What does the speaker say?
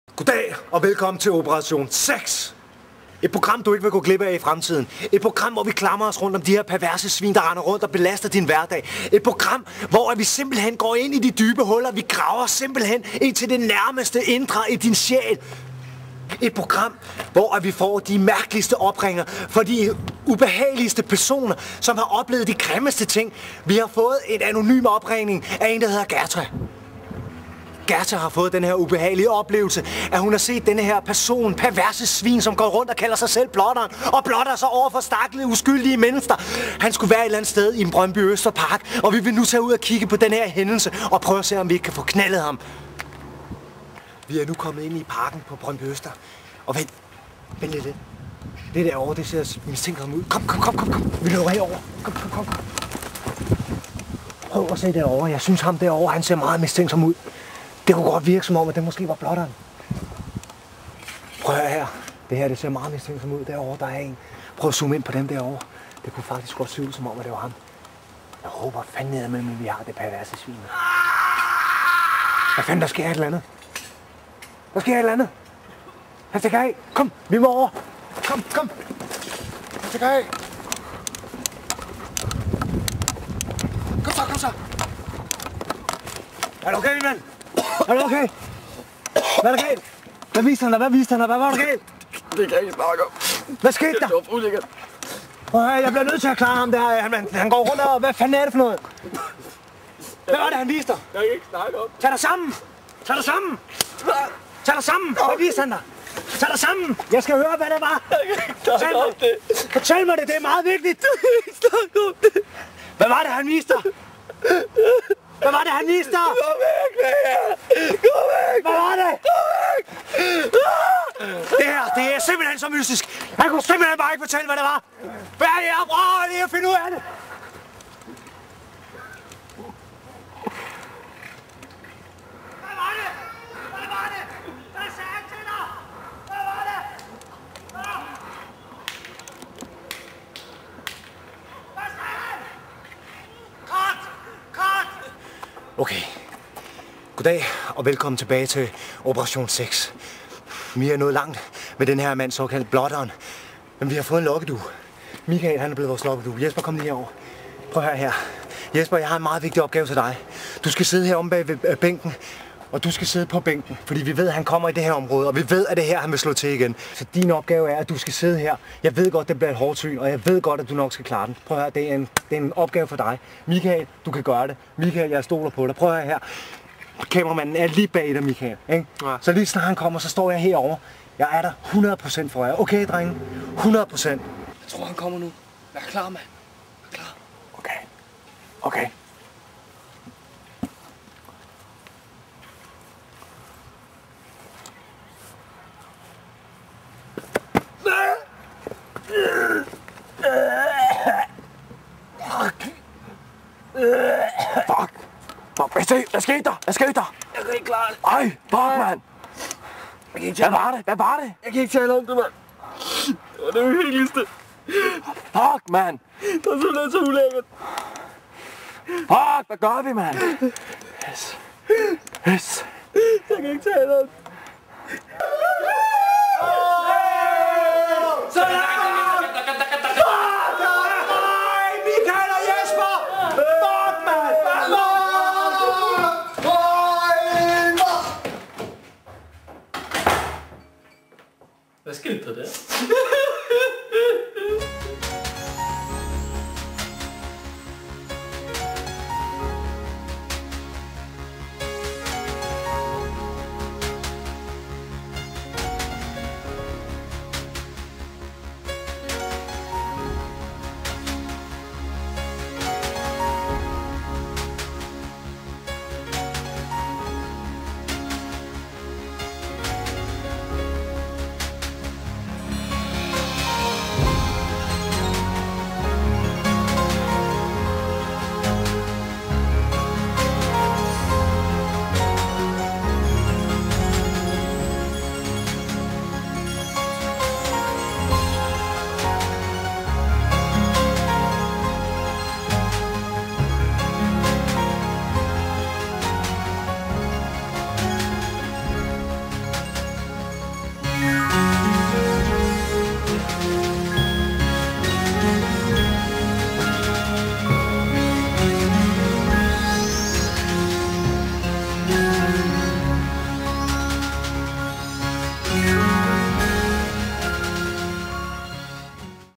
Goddag og velkommen til Operation 6. Et program, du ikke vil gå glip af i fremtiden. Et program, hvor vi klamrer os rundt om de her perverse svin, der render rundt og belaster din hverdag. Et program, hvor vi simpelthen går ind i de dybe huller. Vi graver simpelthen ind til det nærmeste indre i din sjæl. Et program, hvor vi får de mærkeligste opringer for de ubehageligste personer, som har oplevet de grimmeste ting. Vi har fået en anonym opringning af en, der hedder Gertra. Gertra har fået den her ubehagelige oplevelse, at hun har set denne her person, perverse svin, som går rundt og kalder sig selv blotteren, og blotter sig over for stakkelige, uskyldige mennesker. Han skulle være et eller andet sted i en Brøndby Østerpark, og vi vil nu tage ud og kigge på den her hændelse og prøve at se, om vi ikke kan få knaldet ham. Vi er nu kommet ind i parken på Brøndby Øster. Og vent lidt. Det derovre, det ser mistænkeligt ud. Kom. Vi løber herover. Kom. Prøv at se derovre. Jeg synes ham derovre, han ser meget mistænksom ud. Det kunne godt virke som om, at det måske var blotteren. Prøv at høre her. Det her, det ser meget mistænksom ud. Derovre, der er en. Prøv at zoome ind på dem derovre. Det kunne faktisk godt se ud som om, at det var ham. Jeg håber fandme ned med, at vi har det perverse svin. Hvad fanden, der sker et eller andet? Der sker et eller andet. Han stikker af. Kom, vi må over. Kom. Han stikker af. Kom så. Er du okay, min mand? Er du okay? Hvad er der galt? Hvad viste han dig? Hvad var der galt? Det kan jeg ikke snakke om. Hvad skete der? Det var ulækkert. Jeg bliver nødt til at klare ham der. Han går rundt og... Hvad fanden er det for noget? Hvad var det, han viste dig? Jeg kan ikke snakke om. Tag dig sammen! Hvad viste han dig? Tag dig sammen! Jeg skal høre, hvad det var! Jeg kan ikke snakke om det. Fortæl mig det, det er meget vigtigt! Jeg kan ikke snakke om det. Hvad var det, han viste dig? Gå væk med jer! Gå væk! Hvad var det? Gå væk! Det her, det er simpelthen så mystisk. Han kunne simpelthen bare ikke fortælle, hvad det var. Hvad er det, jeg prøver lige at finde ud af det? Hvad var det? Hvad sagde han til dig? Hvad var det? Hvad sagde han? Cut! Okay. Goddag og velkommen tilbage til Operation 6. Vi er nået langt med den her mand, såkaldt blotteren. Men vi har fået en lokkedue. Michael, han er blevet vores lokkedue. Jesper, kom lige herover. Prøv at høre her. Jesper, jeg har en meget vigtig opgave til dig. Du skal sidde her omme bag ved bænken. Og du skal sidde på bænken, fordi vi ved, at han kommer i det her område, og vi ved, at det her, han vil slå til igen. Så din opgave er, at du skal sidde her. Jeg ved godt, det bliver et hårdt syn, og jeg ved godt, at du nok skal klare den. Prøv at høre, det er en opgave for dig. Michael, du kan gøre det. Michael, jeg stoler på dig. Prøv at høre her. Kameramanden er lige bag dig, Michael. Ikke? Ja. Så lige snart han kommer, så står jeg herovre. Jeg er der 100% for jer. Okay, drenge? 100%. Jeg tror, han kommer nu. Vær klar, mand. Vær klar. Okay. Fuck. Hvad skete der? Jeg kan ikke klare det. Ej, fuck, mand. Hvad var det? Jeg kan ikke tale om det, mand. Det var det uhyggeligste. Fuck, mand. Det var simpelthen så ulækkert. Fuck, hvad gør vi, mand? Yes. Jeg kan ikke tale om det. Michael og Jesper! Fuck, mand! Hvad skete der der? Thank